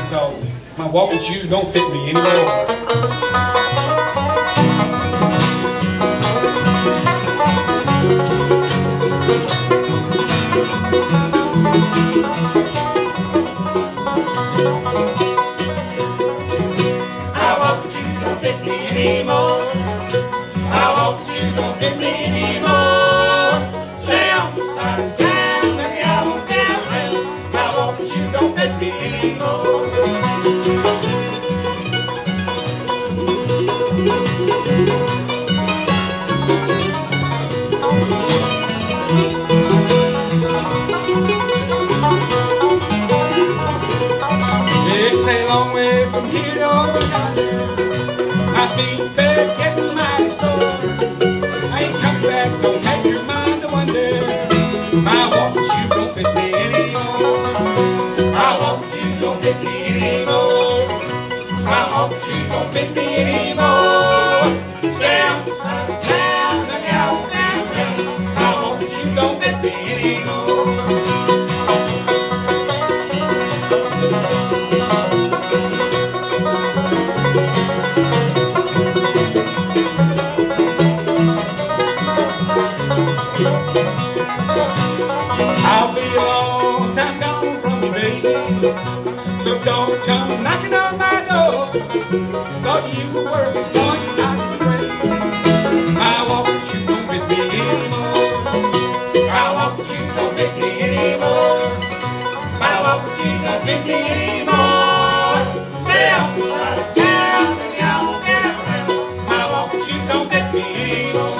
because my walking shoes don't fit me anymore. My walking shoes don't fit me anymore. My walking shoes don't fit me anymore. Stay on the side of town, let me out on down around. My walking shoes don't fit me anymore. It's a long way from here to over yonder. My feet beg getting mighty sore. I ain't coming back, don't make your mind to wonder. My walking shoes don't fit me anymore. My walking shoes don't fit me anymore. My walking shoes don't fit me anymore. Stay on the side of town, let me out on down around. My walking shoes don't fit me anymore. I'll be a long time gone from you, baby, so don't come knocking on my door. Thought you were worth it, boy, you're not crazy. My walking shoes don't fit me anymore. My walking shoes don't fit me anymore. My walking shoes don't fit me anymore. Stay on the side of town, let me out on down around. My walking shoes don't fit me anymore.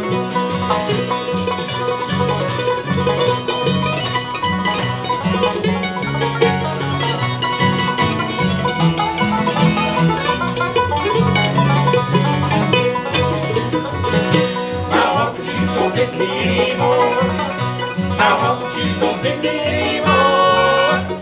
My walking shoes don't fit me anymore. My walking shoes don't fit me anymore.